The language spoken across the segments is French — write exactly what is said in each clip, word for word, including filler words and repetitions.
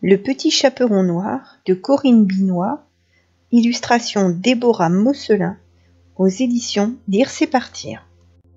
Le petit chaperon noir de Corinne Binois, illustration Déborah Mosselin, aux éditions Lire c'est partir.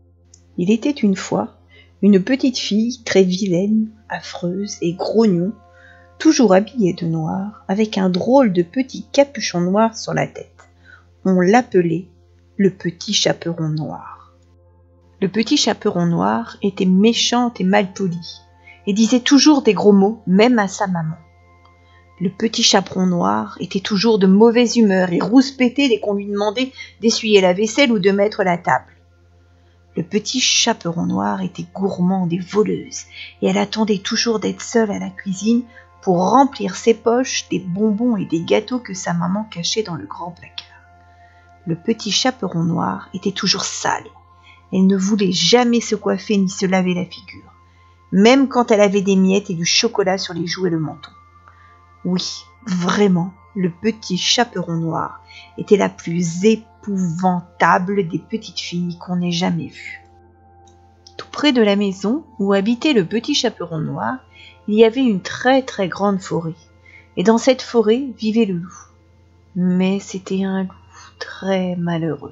Il était une fois une petite fille très vilaine, affreuse et grognon, toujours habillée de noir, avec un drôle de petit capuchon noir sur la tête. On l'appelait le petit chaperon noir. Le petit chaperon noir était méchante et malpoli, et disait toujours des gros mots, même à sa maman. Le petit chaperon noir était toujours de mauvaise humeur et rouspétait dès qu'on lui demandait d'essuyer la vaisselle ou de mettre la table. Le petit chaperon noir était gourmande et voleuse, et elle attendait toujours d'être seule à la cuisine pour remplir ses poches des bonbons et des gâteaux que sa maman cachait dans le grand placard. Le petit chaperon noir était toujours sale. Elle ne voulait jamais se coiffer ni se laver la figure, même quand elle avait des miettes et du chocolat sur les joues et le menton. Oui, vraiment, le petit chaperon noir était la plus épouvantable des petites filles qu'on ait jamais vues. Tout près de la maison où habitait le petit chaperon noir, il y avait une très très grande forêt, et dans cette forêt vivait le loup. Mais c'était un loup très malheureux.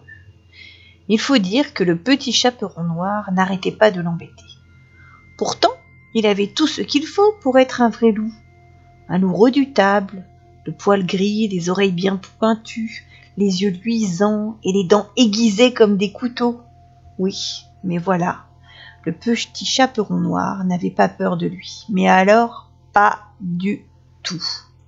Il faut dire que le petit chaperon noir n'arrêtait pas de l'embêter. Pourtant, il avait tout ce qu'il faut pour être un vrai loup. Un loup redoutable, le poil gris, les oreilles bien pointues, les yeux luisants et les dents aiguisées comme des couteaux. Oui, mais voilà, le petit chaperon noir n'avait pas peur de lui, mais alors pas du tout.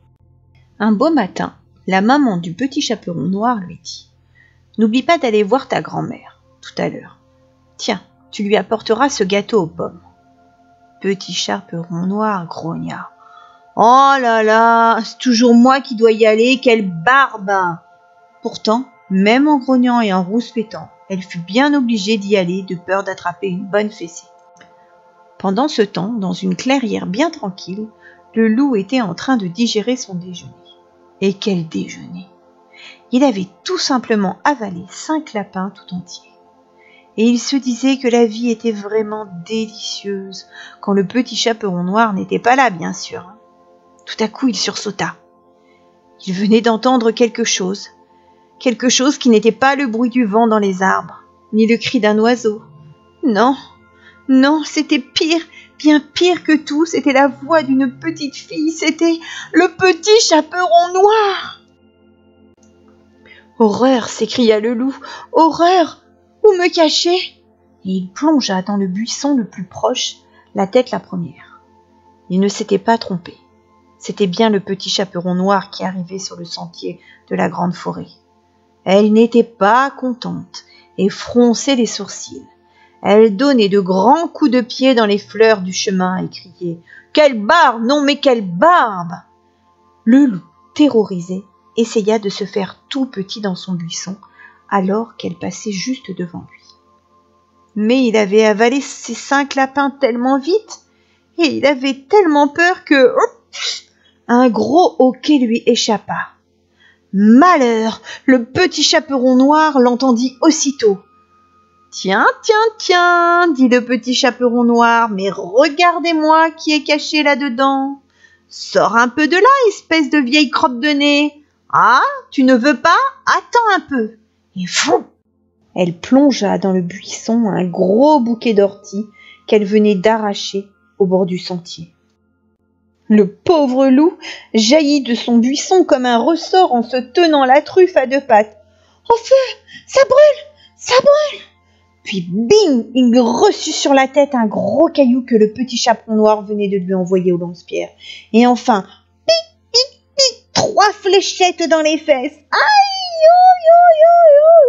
Un beau matin, la maman du petit chaperon noir lui dit « N'oublie pas d'aller voir ta grand-mère tout à l'heure. Tiens, tu lui apporteras ce gâteau aux pommes. » Petit chaperon noir grogna. « Oh là là, c'est toujours moi qui dois y aller, quelle barbe !» Pourtant, même en grognant et en rouspétant, elle fut bien obligée d'y aller de peur d'attraper une bonne fessée. Pendant ce temps, dans une clairière bien tranquille, le loup était en train de digérer son déjeuner. Et quel déjeuner! Il avait tout simplement avalé cinq lapins tout entiers. Et il se disait que la vie était vraiment délicieuse quand le petit chaperon noir n'était pas là, bien sûr. Tout à coup, il sursauta. Il venait d'entendre quelque chose, quelque chose qui n'était pas le bruit du vent dans les arbres, ni le cri d'un oiseau. Non, non, c'était pire, bien pire que tout, c'était la voix d'une petite fille, c'était le petit chaperon noir. « Horreur !» s'écria le loup, « horreur ! Où me cacher ?» Et il plongea dans le buisson le plus proche, la tête la première. Il ne s'était pas trompé. C'était bien le petit chaperon noir qui arrivait sur le sentier de la grande forêt. Elle n'était pas contente et fronçait les sourcils. Elle donnait de grands coups de pied dans les fleurs du chemin et criait « Quelle barbe! Non mais quelle barbe !» Le loup, terrorisé, essaya de se faire tout petit dans son buisson alors qu'elle passait juste devant lui. Mais il avait avalé ses cinq lapins tellement vite et il avait tellement peur que... un gros hoquet lui échappa. Malheur, le petit chaperon noir l'entendit aussitôt. « Tiens, tiens, tiens, dit le petit chaperon noir, mais regardez-moi qui est caché là-dedans. Sors un peu de là, espèce de vieille crotte de nez. Ah, tu ne veux pas? Attends un peu. » Et fou! Elle plongea dans le buisson un gros bouquet d'orties qu'elle venait d'arracher au bord du sentier. Le pauvre loup jaillit de son buisson comme un ressort en se tenant la truffe à deux pattes. « Au feu! Ça brûle! Ça brûle !» Puis bing! Il reçut sur la tête un gros caillou que le petit chaperon noir venait de lui envoyer au lance-pierre. Et enfin, pic, pic, pic, trois fléchettes dans les fesses. « Aïe! Aïe! Aïe! Aïe! »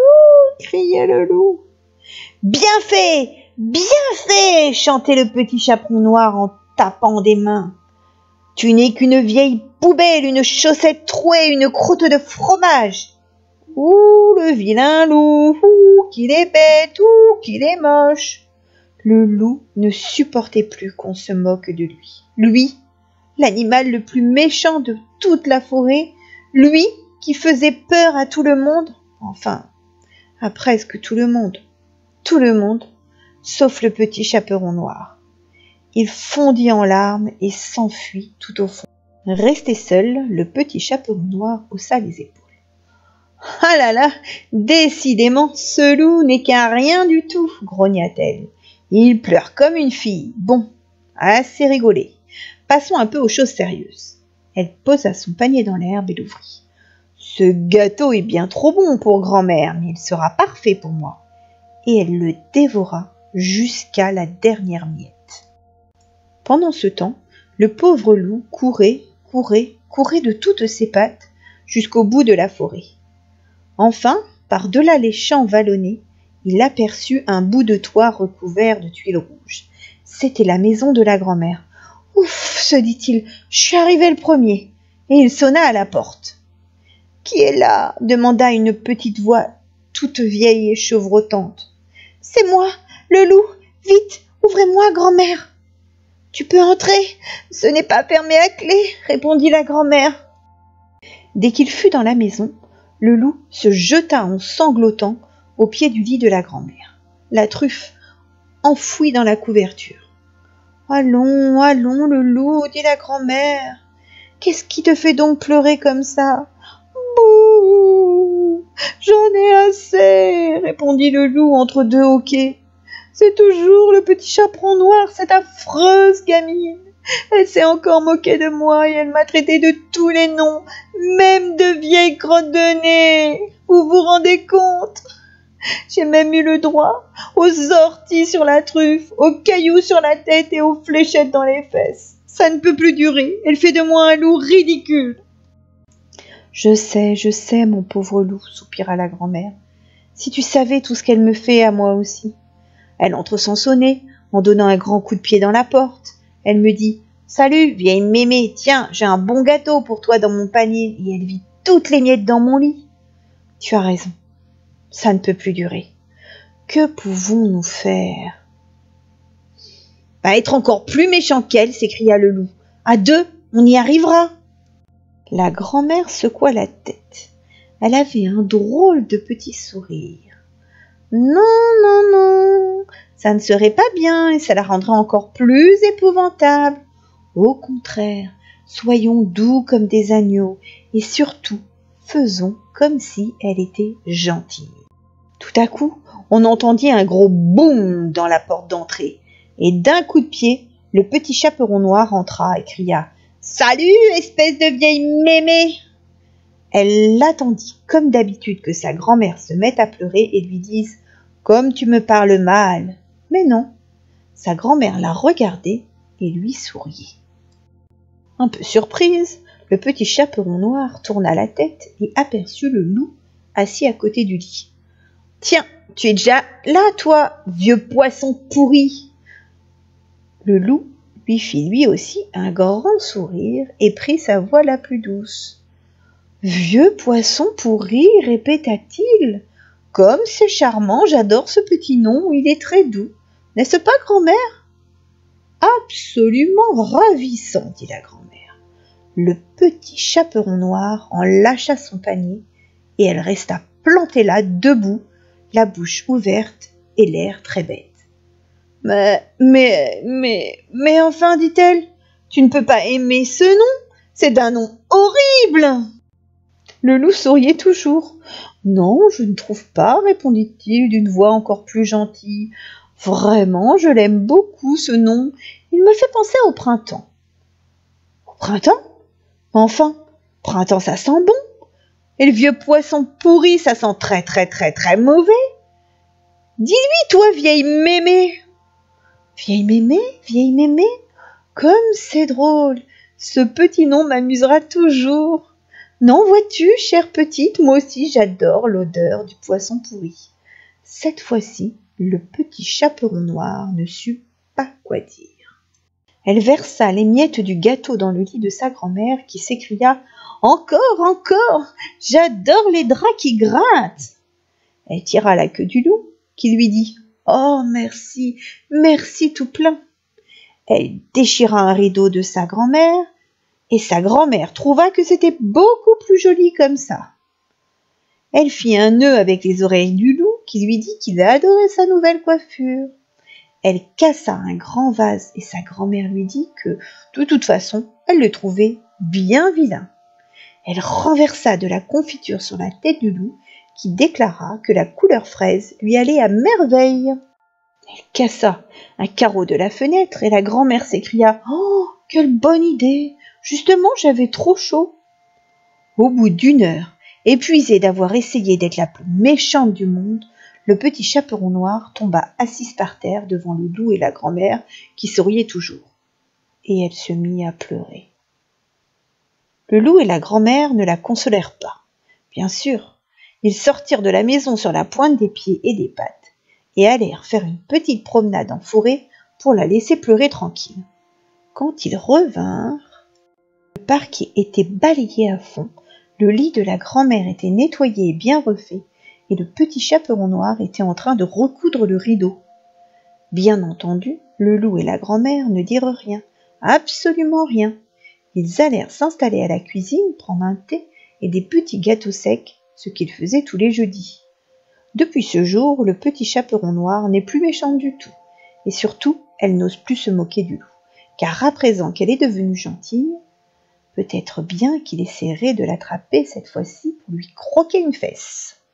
criait le loup. « Bien fait! Bien fait !» chantait le petit chaperon noir en tapant des mains. « Tu n'es qu'une vieille poubelle, une chaussette trouée, une croûte de fromage. » Ouh, le vilain loup, ouh, qu'il est bête, ouh, qu'il est moche. Le loup ne supportait plus qu'on se moque de lui. Lui, l'animal le plus méchant de toute la forêt, lui qui faisait peur à tout le monde, enfin, à presque tout le monde, tout le monde, sauf le petit chaperon noir. Il fondit en larmes et s'enfuit tout au fond. Resté seul, le petit chaperon noir haussa les épaules. « Ah là là, décidément, ce loup n'est qu'un rien du tout, grogna-t-elle. Il pleure comme une fille. Bon, assez rigolé. Passons un peu aux choses sérieuses. » Elle posa son panier dans l'herbe et l'ouvrit. « Ce gâteau est bien trop bon pour grand-mère, mais il sera parfait pour moi. » Et elle le dévora jusqu'à la dernière miette. Pendant ce temps, le pauvre loup courait, courait, courait de toutes ses pattes jusqu'au bout de la forêt. Enfin, par-delà les champs vallonnés, il aperçut un bout de toit recouvert de tuiles rouges. C'était la maison de la grand-mère. « Ouf !» se dit-il, « je suis arrivé le premier. » Et il sonna à la porte. « Qui est là ?» demanda une petite voix toute vieille et chevrotante. « C'est moi, le loup. Vite, ouvrez-moi, grand-mère. »« Tu peux entrer, ce n'est pas fermé à clé, » répondit la grand-mère. Dès qu'il fut dans la maison, le loup se jeta en sanglotant au pied du lit de la grand-mère, la truffe enfouie dans la couverture. « Allons, allons, le loup, » dit la grand-mère. « Qu'est-ce qui te fait donc pleurer comme ça ?»« Bouh, j'en ai assez, » répondit le loup entre deux hoquets. « C'est toujours le petit chaperon noir, cette affreuse gamine. Elle s'est encore moquée de moi et elle m'a traité de tous les noms, même de vieille crotte de nez. Vous vous rendez compte? J'ai même eu le droit aux orties sur la truffe, aux cailloux sur la tête et aux fléchettes dans les fesses. Ça ne peut plus durer. Elle fait de moi un loup ridicule. »« Je sais, je sais, mon pauvre loup, » soupira la grand-mère. « Si tu savais tout ce qu'elle me fait à moi aussi. » Elle entre sans sonner, en donnant un grand coup de pied dans la porte. Elle me dit « Salut, vieille mémé, tiens, j'ai un bon gâteau pour toi dans mon panier. » Et elle vit toutes les miettes dans mon lit. Tu as raison, ça ne peut plus durer. Que pouvons-nous faire ? Bah, être encore plus méchant qu'elle, s'écria le loup. À deux, on y arrivera. La grand-mère secoua la tête. Elle avait un drôle de petit sourire. Non, non, non, ça ne serait pas bien et ça la rendrait encore plus épouvantable. Au contraire, soyons doux comme des agneaux et surtout, faisons comme si elle était gentille. Tout à coup, on entendit un gros boum dans la porte d'entrée et d'un coup de pied, le petit chaperon noir entra et cria « Salut, espèce de vieille mémé !» Elle l'attendit comme d'habitude que sa grand-mère se mette à pleurer et lui dise « Comme tu me parles mal !» Mais non, sa grand-mère la regardait et lui souriait. Un peu surprise, le petit chaperon noir tourna la tête et aperçut le loup assis à côté du lit. « Tiens, tu es déjà là, toi, vieux poisson pourri !» Le loup lui fit lui aussi un grand sourire et prit sa voix la plus douce. « Vieux poisson pourri !» répéta-t-il. « Comme c'est charmant, j'adore ce petit nom, il est très doux. N'est-ce pas, grand-mère ?»« Absolument ravissant, » dit la grand-mère. Le petit chaperon noir en lâcha son panier et elle resta plantée là, debout, la bouche ouverte et l'air très bête. « Mais, mais, mais, mais enfin, dit-elle, tu ne peux pas aimer ce nom, c'est d'un nom horrible !» Le loup souriait toujours. « Non, je ne trouve pas, répondit-il d'une voix encore plus gentille. Vraiment, je l'aime beaucoup, ce nom. Il me fait penser au printemps. »« Au printemps ? Enfin, printemps, ça sent bon. Et le vieux poisson pourri, ça sent très, très, très, très mauvais. Dis-lui, toi, vieille mémé. »« Vieille mémé, vieille mémé, comme c'est drôle. Ce petit nom m'amusera toujours. Non, vois-tu, chère petite, moi aussi j'adore l'odeur du poisson pourri. » Cette fois-ci, le petit chaperon noir ne sut pas quoi dire. Elle versa les miettes du gâteau dans le lit de sa grand-mère qui s'écria « Encore, encore, j'adore les draps qui grattent !» Elle tira la queue du loup qui lui dit « Oh, merci, merci tout plein !» Elle déchira un rideau de sa grand-mère et sa grand-mère trouva que c'était beaucoup plus joli comme ça. Elle fit un nœud avec les oreilles du loup qui lui dit qu'il adorait sa nouvelle coiffure. Elle cassa un grand vase et sa grand-mère lui dit que, de toute façon, elle le trouvait bien vilain. Elle renversa de la confiture sur la tête du loup, qui déclara que la couleur fraise lui allait à merveille. Elle cassa un carreau de la fenêtre et la grand-mère s'écria « Oh, quelle bonne idée! Justement, j'avais trop chaud !» Au bout d'une heure, épuisé d'avoir essayé d'être la plus méchante du monde, le petit chaperon noir tomba assise par terre devant le loup et la grand-mère qui souriaient toujours. Et elle se mit à pleurer. Le loup et la grand-mère ne la consolèrent pas. Bien sûr, ils sortirent de la maison sur la pointe des pieds et des pattes et allèrent faire une petite promenade en forêt pour la laisser pleurer tranquille. Quand ils revinrent, le parquet était balayé à fond, le lit de la grand-mère était nettoyé et bien refait, et le petit chaperon noir était en train de recoudre le rideau. Bien entendu, le loup et la grand-mère ne dirent rien, absolument rien. Ils allèrent s'installer à la cuisine, prendre un thé et des petits gâteaux secs, ce qu'ils faisaient tous les jeudis. Depuis ce jour, le petit chaperon noir n'est plus méchante du tout, et surtout, elle n'ose plus se moquer du loup, car à présent qu'elle est devenue gentille, peut-être bien qu'il essaierait de l'attraper cette fois-ci pour lui croquer une fesse.